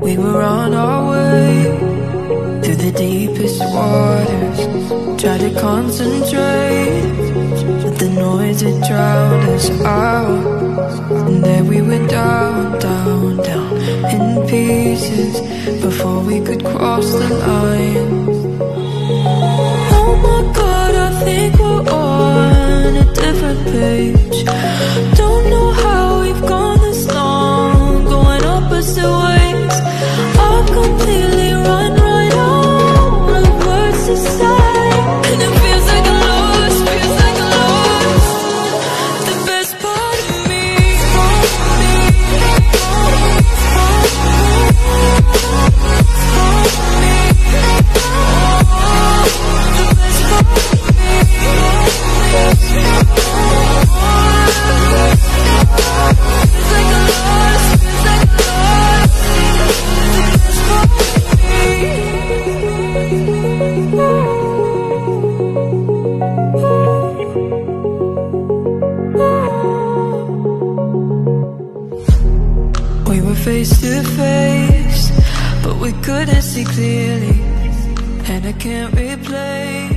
We were on our way through the deepest waters. Tried to concentrate, but the noise had drowned us out. And there we were down, down, down in pieces before we could cross the line. Oh my God, I think we're on a different page. Don't know how we've gone this long, going opposite ways. I've completely run right out of words to say, and it feels like a loss, feels like a loss. The best part of me, we were face to face, but we couldn't see clearly, and I can't replay